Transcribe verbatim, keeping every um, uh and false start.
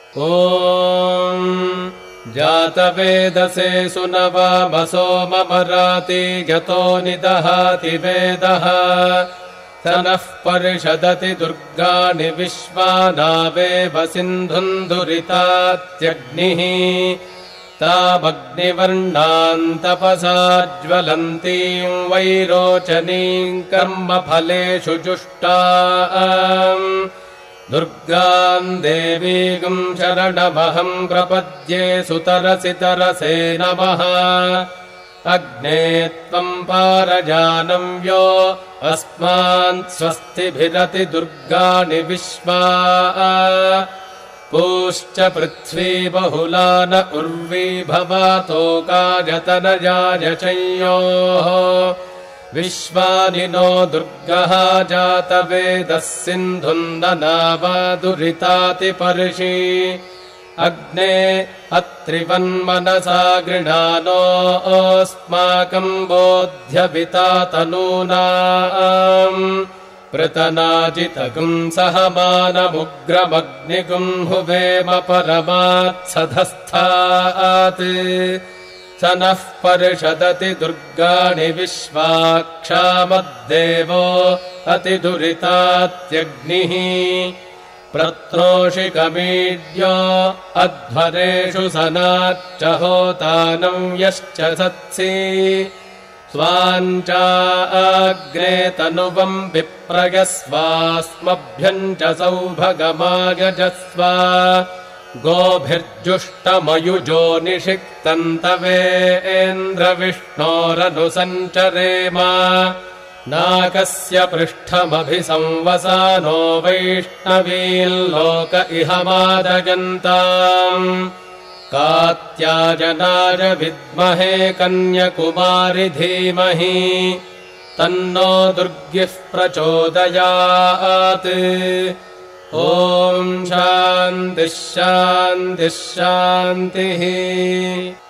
ॐ जातवेदसे सुनवामसो ममराति यतो निदहाति वेदः स नः परिषदति दुर्गाणि विश्वानावेव सिन्धुम् दुरितात्यग्निः तामग्निवर्णाम् तपसा ज्वलन्तीम् वैरोचनीम् कर्मफलेषु जुष्टाम् दुर्गाम् देवीम् शरणमहम् प्रपद्ये सुतरसि तरसे नमः अग्ने त्वम् पारजानम् यो अस्मान् स्वस्तिभिरति दुर्गाणि विश्वा पूश्च पृथ्वी बहुला न उर्वी भवातोकायतनजाय संयोः विश्वानि नो दुर्गः जातवेदः सिन्धुन्दनावादुरिताति पर्षि अग्ने अत्रिवन्मनसा गृणानोऽस्माकम् बोध्यविता तनूनाम् पृतनाजितगुम् सहमानमुग्रमग्निगुम् हुवेम परमात्सधस्थात् स नः परिषदति दुर्गाणि विश्वाक्षामद्देवो अतिदुरितात्यग्निः प्रत्रोषिकमीड्यो अध्वरेषु सनाच्च होतानम् यश्च सत्सि स्वाञ्चाग्ने तनुवम् विप्रयस्वास्मभ्यम् च सौभगमायजस्व गोभिर्जुष्टमयुजो निषिक्तम् तवेन्द्रविष्णोरनुसञ्चरेम नाकस्य पृष्ठमभिसंवसानो वैष्णवील्लोक इह मादयन्ताम् कात्यायनाय विद्महे कन्यकुमारि धीमहि तन्नो दुर्गिः प्रचोदयात् ॐ शान्तिः शान्तिः शान्तिः।